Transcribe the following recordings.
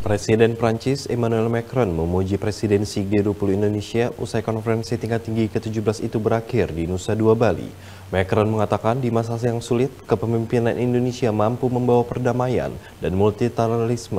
Presiden Prancis Emmanuel Macron memuji presidensi G20 Indonesia usai konferensi tingkat tinggi ke-17 itu berakhir di Nusa Dua, Bali. Macron mengatakan di masa yang sulit, kepemimpinan Indonesia mampu membawa perdamaian dan multilateralisme.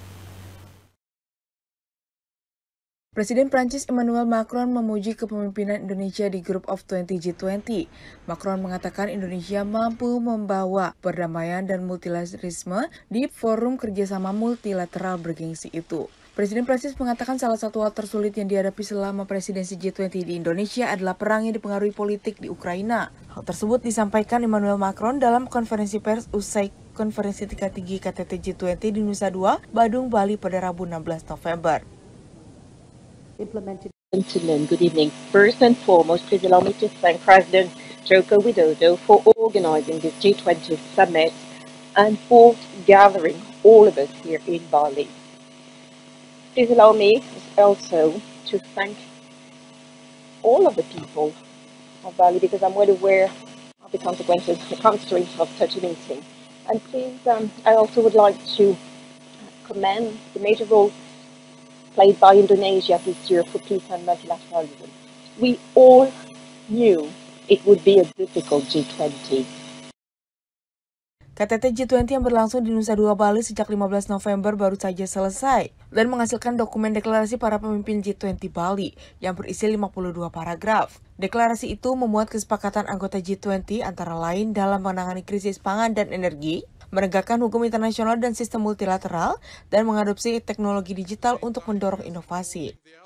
Presiden Prancis Emmanuel Macron memuji kepemimpinan Indonesia di Group of 20 G20. Macron mengatakan Indonesia mampu membawa perdamaian dan multilateralisme di forum kerjasama multilateral bergengsi itu. Presiden Prancis mengatakan salah satu hal tersulit yang dihadapi selama presidensi G20 di Indonesia adalah perang yang dipengaruhi politik di Ukraina. Hal tersebut disampaikan Emmanuel Macron dalam konferensi pers usai konferensi tingkat tinggi KTT G20 di Nusa Dua, Badung, Bali pada Rabu 16 November. Gentlemen, good evening. First and foremost, please allow me to thank President Joko Widodo for organizing this G20 summit and for gathering all of us here in Bali. Please allow me also to thank all of the people of Bali because I'm well aware of the consequences, the constraints of such a meeting. And please, I also would like to commend the major role played by Indonesia this year for peace and multilateralism. We all knew it would be a difficult G20. KTT G20 yang berlangsung di Nusa Dua, Bali sejak 15 November baru saja selesai dan menghasilkan dokumen deklarasi para pemimpin G20 Bali yang berisi 52 paragraf. Deklarasi itu memuat kesepakatan anggota G20 antara lain dalam menangani krisis pangan dan energi, menegakkan hukum internasional dan sistem multilateral, dan mengadopsi teknologi digital untuk mendorong inovasi.